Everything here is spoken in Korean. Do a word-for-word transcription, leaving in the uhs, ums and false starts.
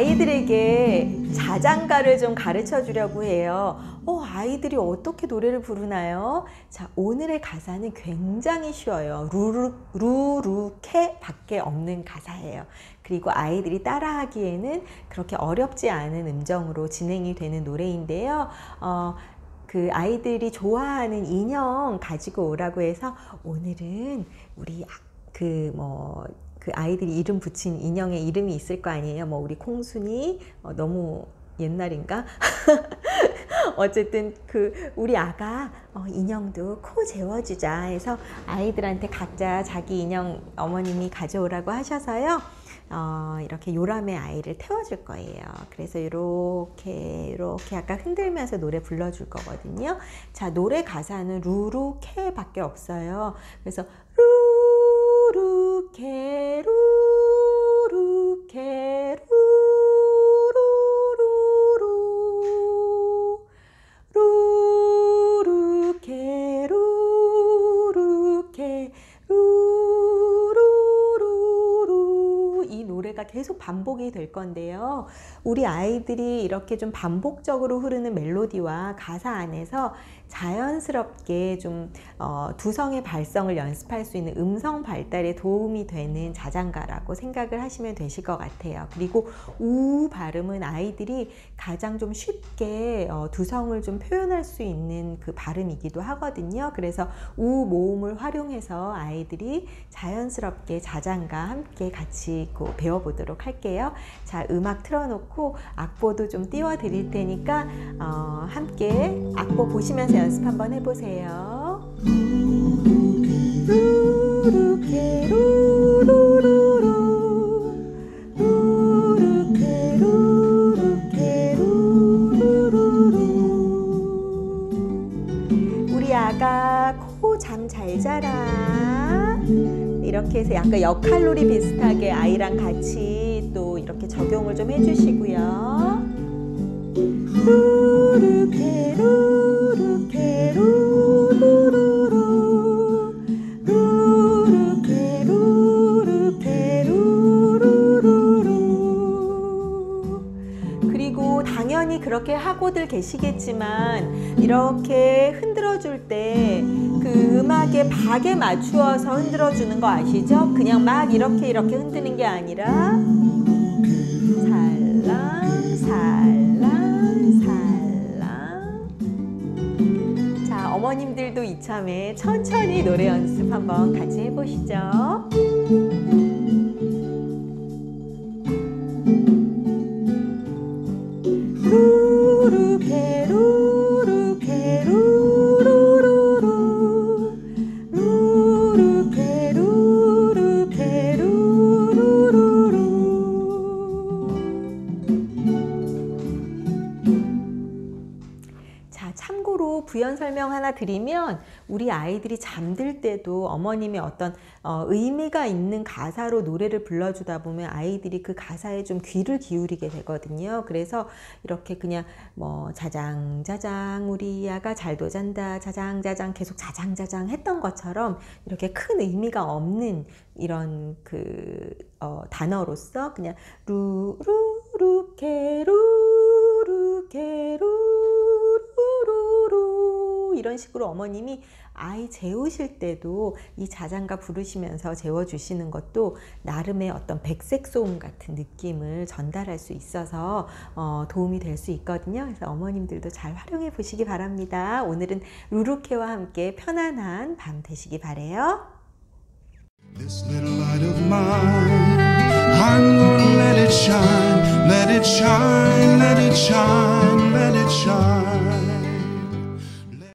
아이들에게 자장가를 좀 가르쳐 주려고 해요. 어, 아이들이 어떻게 노래를 부르나요? 자, 오늘의 가사는 굉장히 쉬워요. 루루, 루루케 밖에 없는 가사예요. 그리고 아이들이 따라하기에는 그렇게 어렵지 않은 음정으로 진행이 되는 노래인데요. 어, 그 아이들이 좋아하는 인형 가지고 오라고 해서 오늘은 우리 그 뭐 그 아이들이 이름 붙인 인형의 이름이 있을 거 아니에요. 뭐 우리 콩순이, 어, 너무 옛날인가? 어쨌든 그 우리 아가 어, 인형도 코 재워주자 해서 아이들한테 각자 자기 인형 어머님이 가져오라고 하셔서요. 어, 이렇게 요람의 아이를 태워줄 거예요. 그래서 이렇게 이렇게 약간 흔들면서 노래 불러줄 거거든요. 자, 노래 가사는 루루케 밖에 없어요. 그래서 루루케 루루케 루루루 루루케 루루케 루루루루 이 노래가 계속 반복이 될 건데요. 우리 아이들이 이렇게 좀 반복적으로 흐르는 멜로디와 가사 안에서 자연스럽게 좀 어, 두성의 발성을 연습할 수 있는 음성 발달에 도움이 되는 자장가라고 생각을 하시면 되실 것 같아요. 그리고 우 발음은 아이들이 가장 좀 쉽게 어, 두성을 좀 표현할 수 있는 그 발음이기도 하거든요. 그래서 우 모음을 활용해서 아이들이 자연스럽게 자장가 함께 같이 배워보도록 할게요. 자, 음악 틀어놓고 악보도 좀 띄워 드릴 테니까 어, 함께 악보 보시면서 연습 한번 해보세요. 루루케 루루루루 루루케 루루케 루루루루 우리 아가 코 잠 잘 자라. 이렇게 해서 약간 역할놀이 비슷하게 아이랑 같이 또 이렇게 적용을 좀 해주시고요. 루루케 루루케 루루루루 루루케 루루케 루루루루 그리고 당연히 그렇게 하고들 계시겠지만 이렇게 흔들어 줄 때 그 음악의 박에 맞추어서 흔들어 주는 거 아시죠? 그냥 막 이렇게 이렇게 흔드는 게 아니라 살랑 살랑 살랑. 자, 어머님들도 이참에 천천히 노래 연습 한번 같이 해보시죠. 루루케 루루케 루루루루 루루케 루루케 루루루루 자, 참고로 부연 설명 하나 드리면 우리 아이들이 잠들 때도 어머님의 어떤 어, 의미가 있는 가사로 노래를 불러주다 보면 아이들이 그 가사에 좀 귀를 기울이게 되거든요. 그래서 이렇게 그냥 뭐 자장자장 우리 아가 잘도 잔다 자장자장 계속 자장자장 했던 것처럼 이렇게 큰 의미가 없는 이런 그 어, 단어로서 그냥 루루루케 루루케 루루루루 이런 식으로 어머님이 아이 재우실 때도 이 자장가 부르시면서 재워주시는 것도 나름의 어떤 백색 소음 같은 느낌을 전달할 수 있어서 어, 도움이 될 수 있거든요. 그래서 어머님들도 잘 활용해 보시기 바랍니다. 오늘은 루루케와 함께 편안한 밤 되시기 바래요. This little light of mine, I'm gonna let it shine, let it shine, let it shine, let it shine.